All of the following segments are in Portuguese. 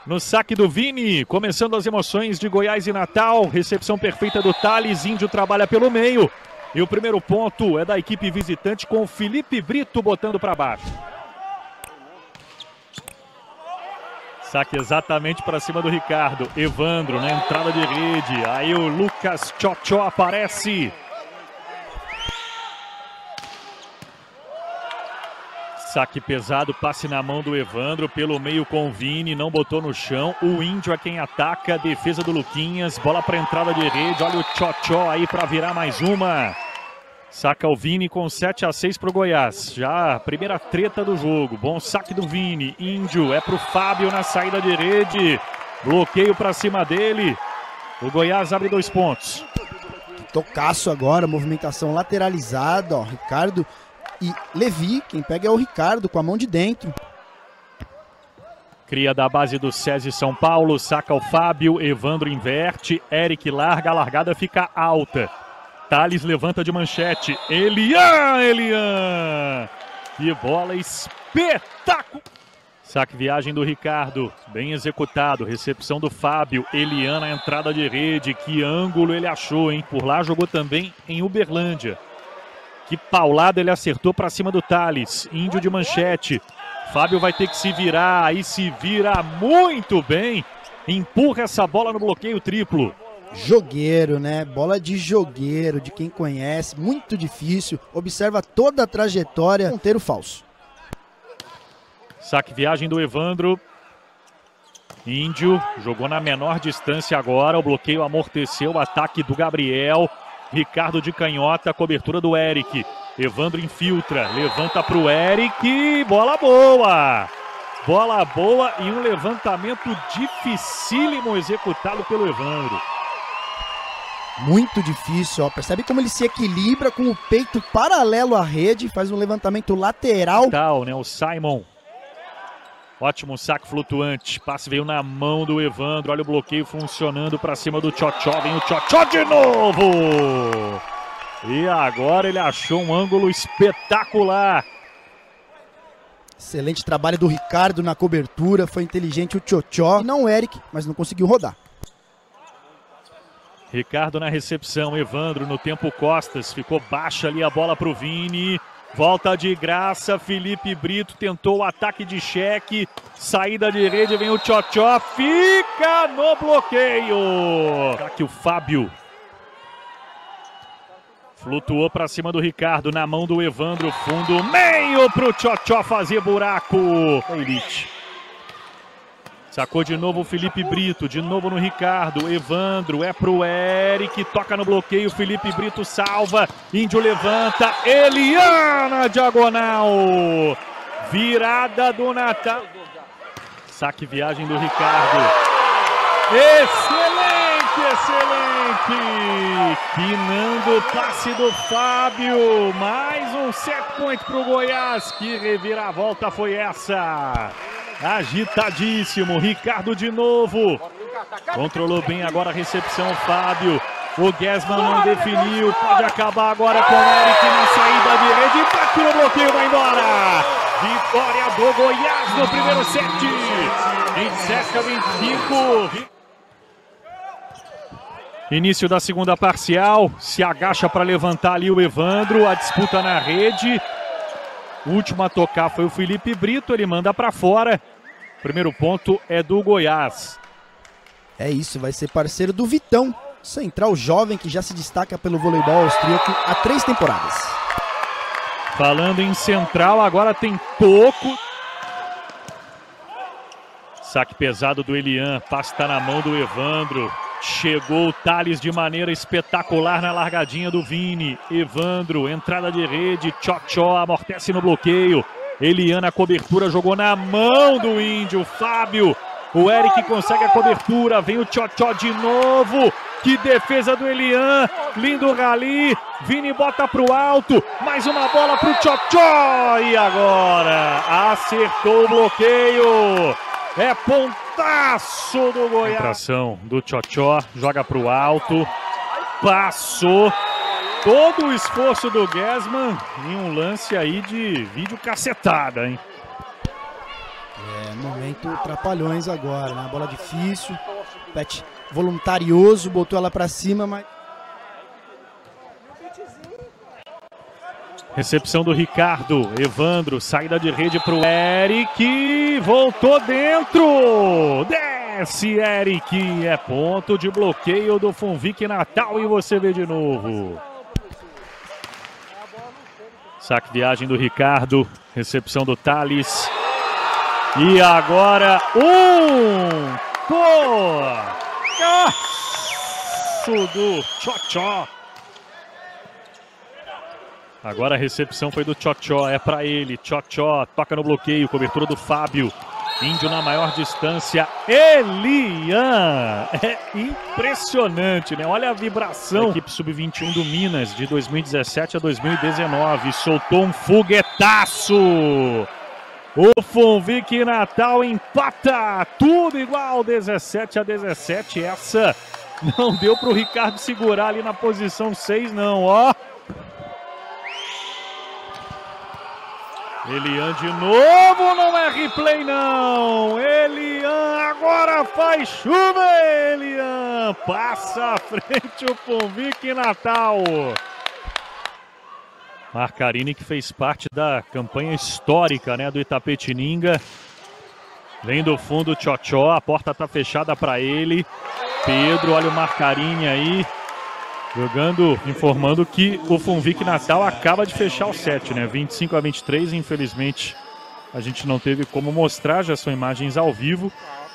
No saque do Vini, começando as emoções de Goiás e Natal. Recepção perfeita do Thales, Índio trabalha pelo meio. E o primeiro ponto é da equipe visitante com o Felipe Brito botando para baixo. Saque exatamente para cima do Ricardo. Evandro na entrada de rede. Aí o Lucas Tchotchó aparece. Saque pesado, passe na mão do Evandro, pelo meio com o Vini, não botou no chão. O Índio é quem ataca, defesa do Luquinhas, bola para entrada de rede. Olha o Tchotchó aí para virar mais uma. Saca o Vini com 7-6 para o Goiás. Já a primeira treta do jogo. Bom saque do Vini. Índio é para o Fábio na saída de rede. Bloqueio para cima dele. O Goiás abre 2 pontos. Tocaço agora, movimentação lateralizada, ó. Ricardo e Levi, quem pega é o Ricardo com a mão de dentro. Cria da base do SESI São Paulo, saca o Fábio, Evandro inverte, Eric larga, a largada fica alta. Thales levanta de manchete, Elian! Que bola espetáculo! Saque viagem do Ricardo, bem executado, recepção do Fábio, Elian na entrada de rede, que ângulo ele achou, hein? Por lá jogou também em Uberlândia. Que paulada ele acertou para cima do Thales. Índio de manchete. Fábio vai ter que se virar. Aí se vira muito bem. Empurra essa bola no bloqueio triplo. Jogueiro, né? Bola de jogueiro, de quem conhece. Muito difícil. Observa toda a trajetória. Ponteiro falso. Saque viagem do Evandro. Índio jogou na menor distância agora. O bloqueio amorteceu. O ataque do Gabriel. Ricardo de canhota, cobertura do Eric. Evandro infiltra, levanta para o Eric. Bola boa! Bola boa e um levantamento dificílimo executado pelo Evandro. Muito difícil, ó. Percebe como ele se equilibra com o peito paralelo à rede. Faz um levantamento lateral. Tal, né? O Simon. Ótimo saque flutuante. Passe veio na mão do Evandro. Olha o bloqueio funcionando para cima do Tchotchó. Vem o Tchotchó de novo. E agora ele achou um ângulo espetacular. Excelente trabalho do Ricardo na cobertura. Foi inteligente o Tchotchó. Não o Eric, mas não conseguiu rodar. Ricardo na recepção. Evandro no tempo costas. Ficou baixa ali a bola para o Vini. Volta de graça, Felipe Brito tentou o ataque de cheque, saída de rede, vem o Tchotchó, fica no bloqueio. Aqui o Fábio. Flutuou para cima do Ricardo, na mão do Evandro, fundo, meio para o Tchotchó fazer buraco. Elite. Sacou de novo o Felipe Brito, de novo no Ricardo, Evandro, é pro Eric, toca no bloqueio, Felipe Brito salva, Índio levanta, Elian na diagonal, virada do Natal. Saque viagem do Ricardo, excelente, quinando o passe do Fábio, mais um set point pro Goiás, que reviravolta foi essa? Agitadíssimo, Ricardo de novo. Controlou bem agora a recepção, Fábio. O Guesman não definiu. Pode acabar agora com o Eric na saída de rede. Bateu no bloqueio, vai embora. Vitória do Goiás no primeiro set. 27-25. Início da segunda parcial. Se agacha para levantar ali o Evandro. A disputa na rede. O último a tocar foi o Felipe Brito, ele manda para fora. Primeiro ponto é do Goiás. É isso, vai ser parceiro do Vitão, central jovem que já se destaca pelo voleibol austríaco há 3 temporadas. Falando em central, agora tem Toco. Saque pesado do Elian, passe está na mão do Evandro. Chegou o Thales de maneira espetacular na largadinha do Vini. Evandro, entrada de rede, Tchotchó amortece no bloqueio. Elian na cobertura, jogou na mão do Índio, Fábio. O Eric consegue a cobertura, vem o Tchotchó de novo. Que defesa do Elian, lindo rally. Vini bota pro alto, mais uma bola pro Tchotchó. E agora acertou o bloqueio. É pontaço do Goiás. Entração do Tchotchó, joga para o alto, passou. Todo o esforço do Guesman em um lance aí de vídeo cacetada, hein? Momento trapalhões agora, né? Bola difícil. Pet voluntarioso, botou ela pra cima, mas... Recepção do Ricardo, Evandro, saída de rede para o Eric, voltou dentro, desce Eric, é ponto de bloqueio do Fonvic Natal e você vê de novo. Saque viagem do Ricardo, recepção do Thales, e agora do Tchotchó. Agora a recepção foi do Tchotchó, é para ele, Tchotchó, toca no bloqueio, cobertura do Fábio, Índio na maior distância, Elian, é impressionante, né? Olha a vibração. A equipe sub-21 do Minas, de 2017 a 2019, soltou um foguetaço, o Fonvic Natal empata, tudo igual, 17-17, essa não deu para o Ricardo segurar ali na posição 6 não, ó. Elian de novo, não é replay não, Elian agora faz chuva, Elian, passa à frente o Fonvic Natal. Marcarini, que fez parte da campanha histórica, né, do Itapetininga, vem do fundo o Tchotchó, a porta tá fechada para ele, Pedro, olha o Marcarini aí, jogando, informando que o Fonvic Natal acaba de fechar o set, né? 25-23, infelizmente a gente não teve como mostrar, já são imagens ao vivo.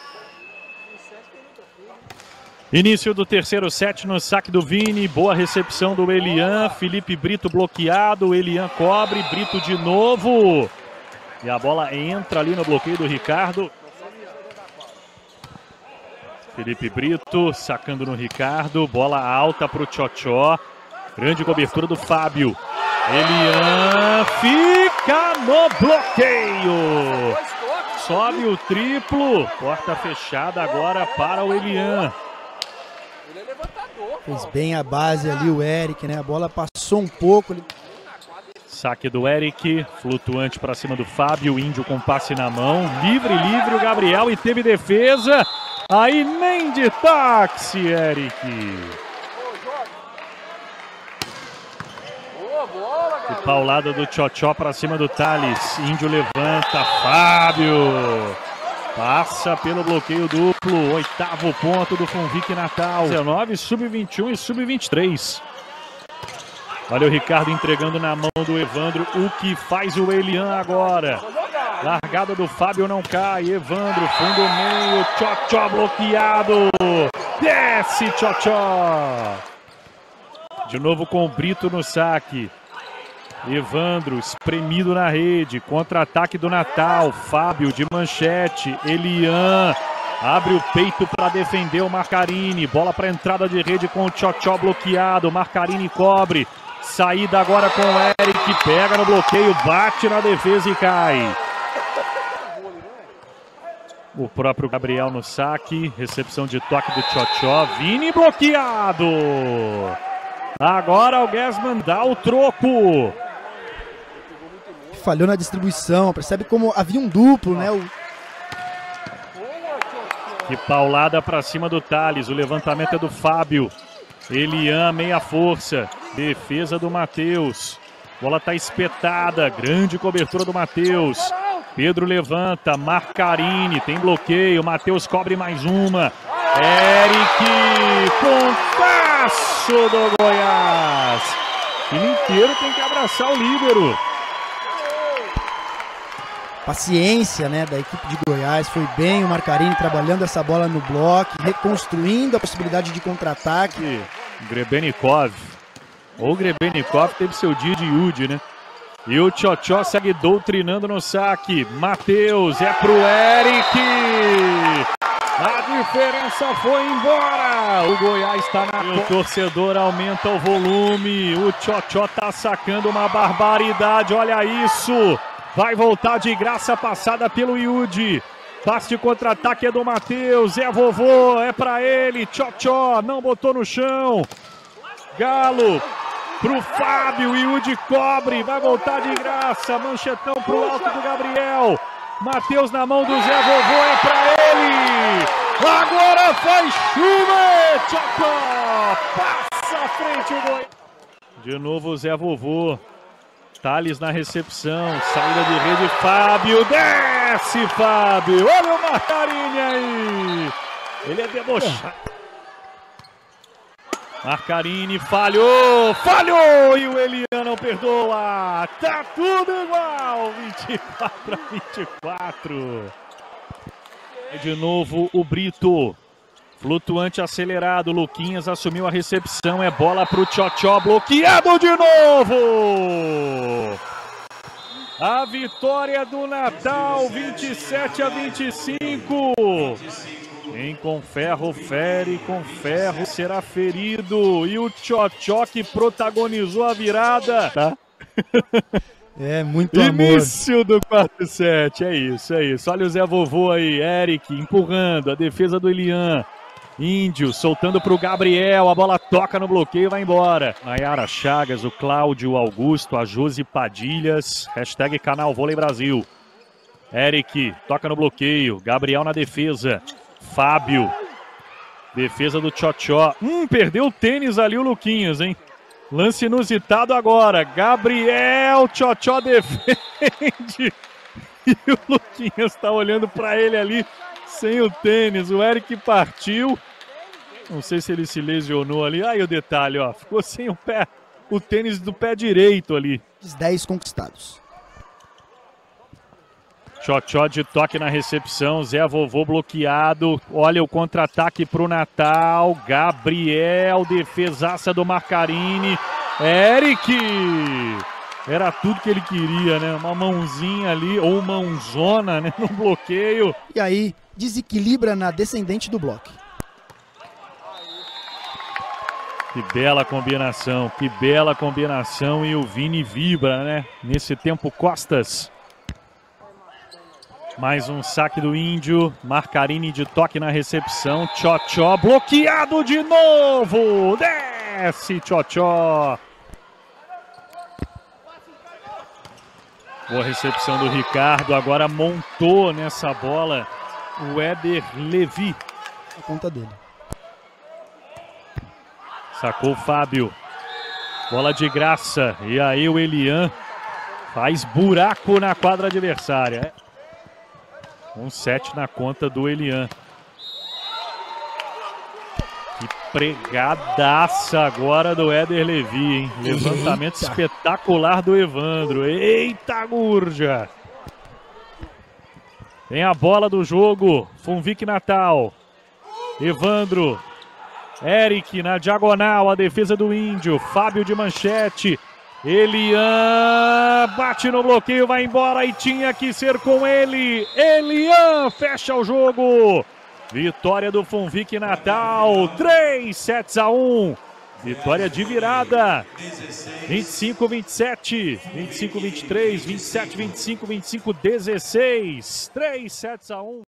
Início do terceiro set no saque do Vini, boa recepção do Elian, Felipe Brito bloqueado, Elian cobre, Brito de novo. E a bola entra ali no bloqueio do Ricardo. Felipe Brito sacando no Ricardo, bola alta para o Tchotchó, grande cobertura do Fábio, Elian fica no bloqueio, sobe o triplo, porta fechada agora para o Elian. Fez bem a base ali o Eric, né? A bola passou um pouco. Saque do Eric, flutuante para cima do Fábio, o Índio com passe na mão, livre o Gabriel e teve defesa. Aí nem de táxi, Eric. E paulada do Tchotchó para cima do Thales. Índio levanta, Fábio. Passa pelo bloqueio duplo. Oitavo ponto do Fonvic Natal. 19, sub-21 e sub-23. Olha o Ricardo entregando na mão do Evandro. O que faz o Elian agora? Largada do Fábio não cai. Evandro, fundo meio. Tchotchó bloqueado. Desce Tchotchó. De novo com o Brito no saque. Evandro espremido na rede. Contra-ataque do Natal. Fábio de manchete. Elian abre o peito para defender o Marcarini. Bola para entrada de rede com o Tchotchó bloqueado. Marcarini cobre. Saída agora com o Eric. Pega no bloqueio. Bate na defesa e cai. O próprio Gabriel no saque, recepção de toque do Tchotchó, Vini bloqueado. Agora o Guesman dá o troco. Falhou na distribuição, percebe como havia um duplo, né? Que paulada para cima do Thales, o levantamento é do Fábio. Elian, meia força, defesa do Matheus. Bola tá espetada, grande cobertura do Matheus. Pedro levanta, Marcarini, tem bloqueio, Matheus cobre mais uma. Eric, pontaço do Goiás. O time inteiro tem que abraçar o líbero. Paciência, né, da equipe de Goiás, foi bem o Marcarini trabalhando essa bola no bloco, reconstruindo a possibilidade de contra-ataque. Grebenikov, ou Grebenikov teve seu dia de Yudi, né? E o Tchotchó segue doutrinando no saque. Matheus, é pro Eric. A diferença foi embora. O Goiás está na... O torcedor aumenta o volume. O Tchotchó tá sacando uma barbaridade. Olha isso. Vai voltar de graça passada pelo Yudi. Passe de contra-ataque é do Matheus. É vovô, é pra ele. Tchotchó não botou no chão. Galo. Pro Fábio, Yudi cobre, vai voltar de graça, manchetão pro alto do Gabriel. Matheus na mão do Zé Vovô, é pra ele! Agora faz chuva! Tchocó! Passa à frente o gol! De novo o Zé Vovô. Thales na recepção, saída de rede, Fábio, desce Fábio! Olha o Marcarini aí! Ele é debochado. Marcarini falhou e o Elian não perdoa. Tá tudo igual, 24 a 24. E de novo o Brito, flutuante acelerado, Luquinhas assumiu a recepção, é bola pro Tchotchó, bloqueado de novo. A vitória do Natal, 27 a 25. Quem com ferro fere, com ferro será ferido. E o Tchotchó que protagonizou a virada. Tá? É, muito amor. Início do quarto set, é isso. Olha o Zé Vovô aí, Eric empurrando, a defesa do Elian. Índio soltando para o Gabriel, a bola toca no bloqueio e vai embora. Nayara Chagas, o Cláudio Augusto, a Josi Padilhas, hashtag canal Vôlei Brasil. Eric toca no bloqueio, Gabriel na defesa. Fábio, defesa do Tchotchó. Perdeu o tênis ali o Luquinhas, hein? Lance inusitado agora. Gabriel, Tchotchó defende. E o Luquinhas tá olhando para ele ali sem o tênis. O Eric partiu. Não sei se ele se lesionou ali. Aí o detalhe, ó. Ficou sem o pé, o tênis do pé direito ali. 10 conquistados. Tchotchó de toque na recepção, Zé Vovô bloqueado, olha o contra-ataque pro Natal, Gabriel, defesaça do Marcarini, Eric, era tudo que ele queria, né, uma mãozinha ali, ou mãozona, né, no bloqueio. E aí, desequilibra na descendente do bloco. Que bela combinação, e o Vini vibra, né, nesse tempo Costas. Mais um saque do Índio, Marcarini de toque na recepção, Tchotchó bloqueado de novo, desce Tchotchó. Boa recepção do Ricardo, agora montou nessa bola o Éder Levi. A conta dele. Sacou o Fábio, bola de graça, e aí o Elian faz buraco na quadra adversária. 1-7 na conta do Elian. Que pregadaça agora do Éder Levi, hein? Levantamento espetacular do Evandro. Eita, Gurja! Tem a bola do jogo. Funvic Natal. Evandro. Eric na diagonal. A defesa do Índio. Fábio de manchete. Elian bate no bloqueio, vai embora e tinha que ser com ele. Elian fecha o jogo. Vitória do Funvic Natal, 3-1. Vitória de virada. 25-27, 25-23, 27-25, 25-16. 3-1.